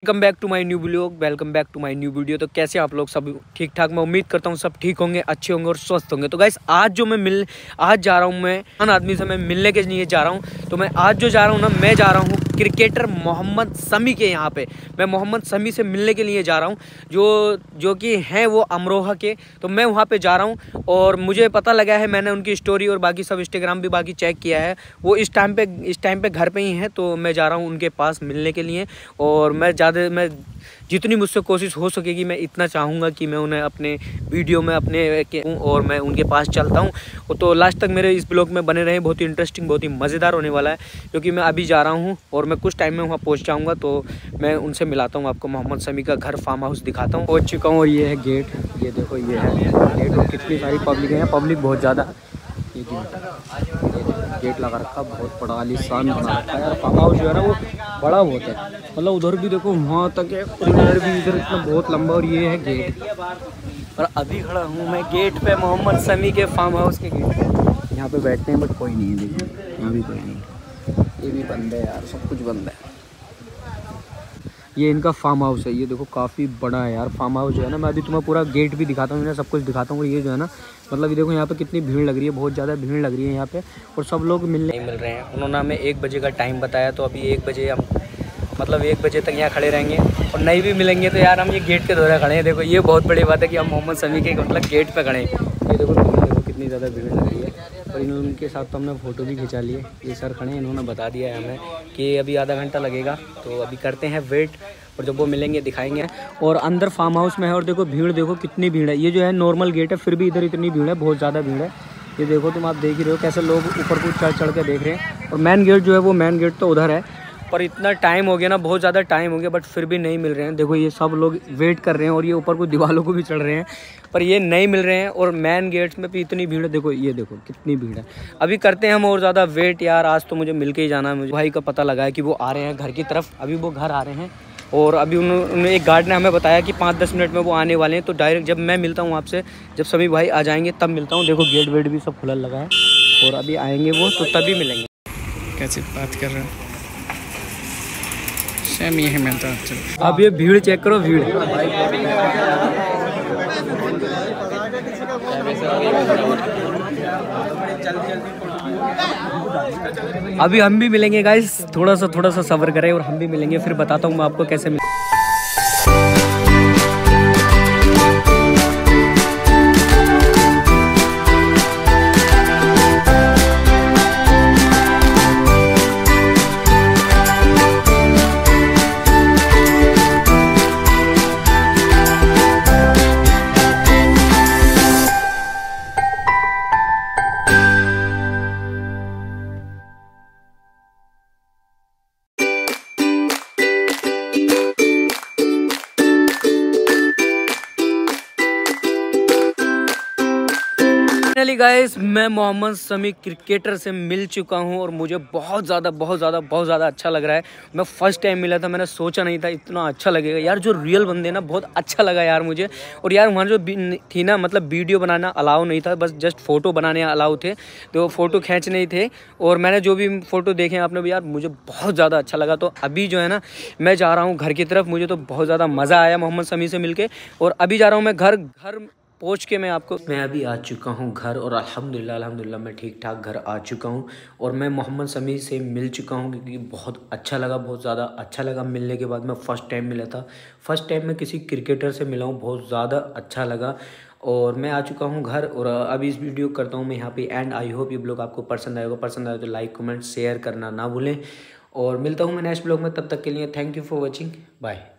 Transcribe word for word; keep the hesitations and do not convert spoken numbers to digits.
Welcome back to my new video welcome back to my new video. तो कैसे आप लोग सब ठीक ठाक? मैं उम्मीद करता हूँ सब ठीक होंगे, अच्छे होंगे और स्वस्थ होंगे। तो गाइस आज जो मैं मिल आज जा रहा हूँ, मैं अन आदमी से मैं मिलने के लिए जा रहा हूँ। तो मैं आज जो जा रहा हूँ ना, मैं जा रहा हूँ क्रिकेटर मोहम्मद शमी के यहाँ पे। मैं मोहम्मद शमी से मिलने के लिए जा रहा हूँ, जो जो कि हैं वो अमरोहा के। तो मैं वहाँ पे जा रहा हूँ और मुझे पता लगा है, मैंने उनकी स्टोरी और बाकी सब इंस्टाग्राम भी बाकी चेक किया है, वो इस टाइम पे इस टाइम पे घर पे ही हैं। तो मैं जा रहा हूँ उनके पास मिलने के लिए और मैं ज़्यादा मैं जितनी मुझसे कोशिश हो सकेगी मैं इतना चाहूँगा कि मैं उन्हें अपने वीडियो में अपने के और मैं उनके पास चलता हूँ। तो लास्ट तक मेरे इस ब्लॉग में बने रहे, बहुत ही इंटरेस्टिंग बहुत ही मज़ेदार होने वाला है, क्योंकि मैं अभी जा रहा हूँ और मैं कुछ टाइम में वहाँ पहुँच जाऊँगा। तो मैं उनसे मिलाता हूँ, आपको मोहम्मद शमी का घर फार्म हाउस दिखाता हूँ। पहुँच चुका हूँ और ये है गेट, ये देखो ये है गेट और कितनी सारी पब्लिक है, पब्लिक बहुत ज़्यादा। ये गेट लगा रखा, बहुत बड़ा आलीशान बना रखा है यार। फार्म हाउस जो है ना वो बड़ा बहुत है, मतलब उधर भी देखो वहाँ तक है, इधर भी इधर इतना बहुत लंबा। और ये है गेट और अभी खड़ा हूँ मैं गेट पे, मोहम्मद शमी के फार्म हाउस के गेट। यहाँ पे बैठते हैं बट कोई नहीं है, देखिए यहाँ भी कोई नहीं है, ये भी बंद है यार, सब कुछ बंद है। ये इनका फार्म हाउस है, ये देखो काफ़ी बड़ा है यार फार्म हाउस जो है ना। मैं अभी तुम्हें पूरा गेट भी दिखाता हूँ, सब कुछ दिखाता हूँ। और ये जो है ना, मतलब ये देखो यहाँ पे कितनी भीड़ लग रही है, बहुत ज़्यादा भीड़ लग रही है यहाँ पे और सब लोग मिलने नहीं मिल रहे हैं। उन्होंने हमें एक बजे का टाइम बताया, तो अभी एक बजे हम मतलब एक बजे तक यहाँ खड़े रहेंगे और नहीं भी मिलेंगे तो यार हम ये गेट के दौरे खड़े हैं। देखो ये बहुत बड़ी बात है कि हम मोहम्मद शमी के मतलब गेट पर खड़े हैं। ये देखो देखो कितनी ज़्यादा भीड़ लग रही है और इन्होंने उनके साथ तो हमने फ़ोटो भी खिंचा लिए। ये सर खड़े हैं, इन्होंने बता दिया है हमें कि अभी आधा घंटा लगेगा, तो अभी करते हैं वेट और जब वो मिलेंगे दिखाएंगे। और अंदर फार्म हाउस में है और देखो भीड़ देखो कितनी भीड़ है। ये जो है नॉर्मल गेट है, फिर भी इधर इतनी भीड़ है, बहुत ज़्यादा भीड़ है। ये देखो तुम, आप देख ही रहे हो कैसे लोग ऊपर को चढ़ चढ़ के देख रहे हैं। और मेन गेट जो है वो मेन गेट तो उधर है, पर इतना टाइम हो गया ना, बहुत ज़्यादा टाइम हो गया, बट फिर भी नहीं मिल रहे हैं। देखो ये सब लोग वेट कर रहे हैं और ये ऊपर को दीवारों को भी चढ़ रहे हैं, पर ये नहीं मिल रहे हैं। और मेन गेट्स में भी इतनी भीड़ है, देखो ये देखो कितनी भीड़ है। अभी करते हैं हम और ज़्यादा वेट यार, आज तो मुझे मिल के ही जाना है। मुझे भाई का पता लगा है कि वो आ रहे हैं घर की तरफ, अभी वो घर आ रहे हैं और अभी उन्होंने एक गार्ड ने हमें बताया कि पाँच दस मिनट में वो आने वाले हैं। तो डायरेक्ट जब मैं मिलता हूँ आपसे, जब सभी भाई आ जाएंगे तब मिलता हूँ। देखो गेट वेट भी सब खुला लगा है और अभी आएंगे वो, तो तभी मिलेंगे। कैसे बात कर रहे हैं सेम ये है मैं तो। अब ये भीड़ चेक करो, भीड़ अभी हम भी मिलेंगे गाइस, थोड़ा सा थोड़ा सा सब्र करें और हम भी मिलेंगे, फिर बताता हूँ मैं आपको कैसे मिल फाइनली गाइस, मैं मोहम्मद शमी क्रिकेटर से मिल चुका हूं और मुझे बहुत ज़्यादा बहुत ज़्यादा बहुत ज़्यादा अच्छा लग रहा है। मैं फर्स्ट टाइम मिला था, मैंने सोचा नहीं था इतना अच्छा लगेगा यार। जो रियल बंदे ना, बहुत अच्छा लगा यार मुझे। और यार वहाँ जो थी ना, मतलब वीडियो बनाना अलाउ नहीं था, बस जस्ट फ़ोटो बनाने अलाउ थे, तो फ़ोटो खींच नहीं थे। और मैंने जो भी फ़ोटो देखे आपने भी यार, मुझे बहुत ज़्यादा अच्छा लगा। तो अभी जो है ना, मैं जा रहा हूँ घर की तरफ। मुझे तो बहुत ज़्यादा मज़ा आया मोहम्मद शमी से मिल के, और अभी जा रहा हूँ मैं घर। घर पहुँच के मैं आपको मैं अभी आ चुका हूँ घर और अल्हम्दुलिल्लाह अल्हम्दुलिल्लाह मैं ठीक ठाक घर आ चुका हूँ। और मैं मोहम्मद शमी से मिल चुका हूँ, क्योंकि बहुत अच्छा लगा, बहुत ज़्यादा अच्छा लगा मिलने के बाद। मैं फ़र्स्ट टाइम मिला था, फर्स्ट टाइम मैं किसी क्रिकेटर से मिला हूँ, बहुत ज़्यादा अच्छा लगा। और मैं आ चुका हूँ घर और अभी इस वीडियो करता हूँ मैं यहाँ पे एंड। आई होप ये ब्लॉग आपको पसंद आएगा, पसंद आए तो लाइक कमेंट शेयर करना ना भूलें। और मिलता हूँ मैं नेक्स्ट ब्लॉग में, तब तक के लिए thank you for watching, bye.